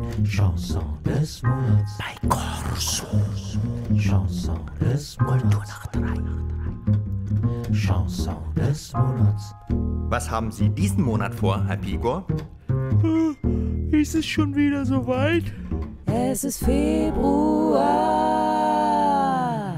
Chanson des Monats bei Corso. Chanson des Monats. Chanson des Monats. Was haben Sie diesen Monat vor, Herr Pigor? Ist es schon wieder soweit? Es ist Februar.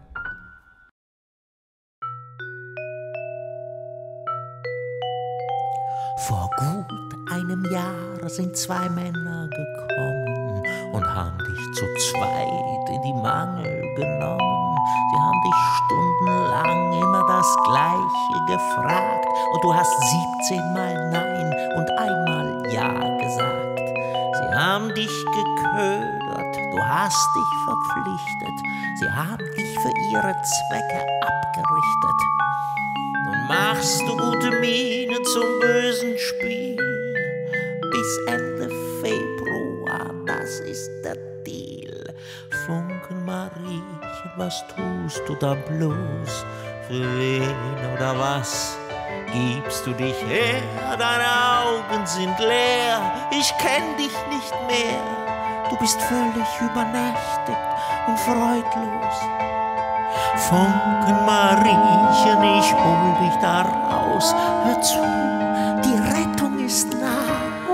Vor gut einem Jahr sind zwei Männer gekommen und haben dich zu zweit in die Mangel genommen. Sie haben dich stundenlang immer das Gleiche gefragt und du hast 17 Mal Nein und einmal Ja gesagt. Sie haben dich geködert, du hast dich verpflichtet, sie haben dich für ihre Zwecke abgerichtet. Nun machst du gute Miene zum bösen Spiel. Bis Ende Februar, das ist der Deal. Funken Mariechen, was tust du da bloß? Für wen oder was gibst du dich her? Deine Augen sind leer, ich kenn dich nicht mehr. Du bist völlig übernächtigt und freudlos. Funken Mariechen, ich hol dich da raus. Hör zu, die Rettung ist nah.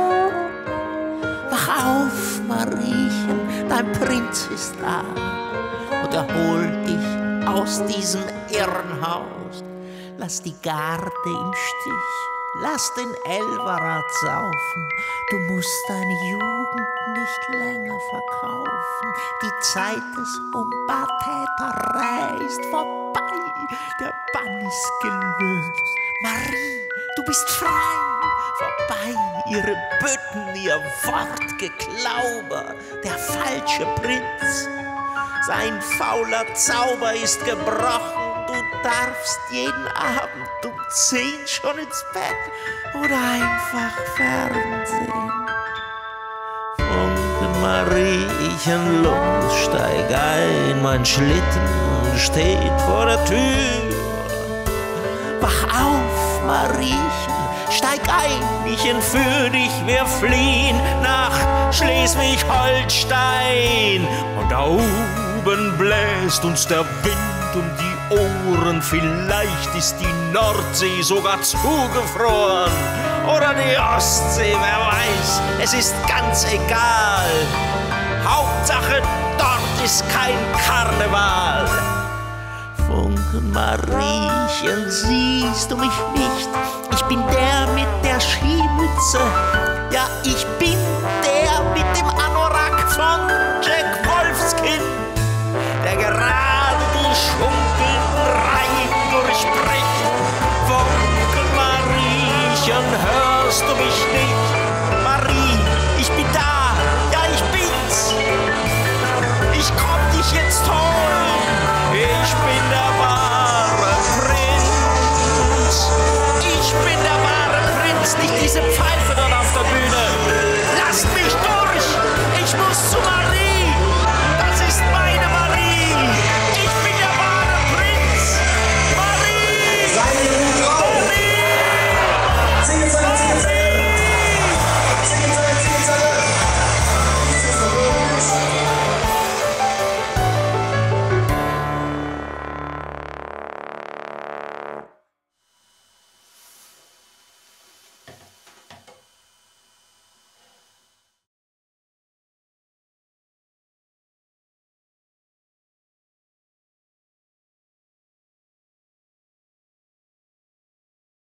Wach auf, Mariechen, dein Prinz ist da. Und er holt dich aus diesem Irrenhaus. Lass die Garde im Stich, lass den Elverrat saufen. Du musst deine Jugend nicht länger verkaufen. Die Zeit des Umbatäterei ist vorbei, der Bann ist gelöst. Marie, du bist frei, vorbei ihre Bütten, ihr Wortgeklauber. Der falsche Prinz, sein fauler Zauber ist gebrochen. Du darfst jeden Abend um 10 schon ins Bett oder einfach Fernsehen. Funken Mariechen, los, steig ein, mein Schlitten steht vor der Tür. Wach auf, Mariechen, steig ein, ich entführ dich, wir fliehen nach Schleswig-Holstein. Und da oben bläst uns der Wind um die Ohren, vielleicht ist die Nordsee sogar zugefroren oder die Ostsee, wer weiß, es ist ganz egal. Hauptsache, dort ist kein Karneval. Funken Mariechen, siehst du mich nicht? Ich bin der mit der Skimütze, ja, ich bin der mit dem Anorak von Jack Wolfskin, der gerade die schunkelnden Reihen durchbricht. Funken Mariechen, hörst du mich nicht? Marie, ich bin da, ja, ich bin's. Ich komm dich jetzt holen, ich bin der wahre Prinz. Ich bin der wahre Prinz, nicht diese Pfeife dort auf der Bühne.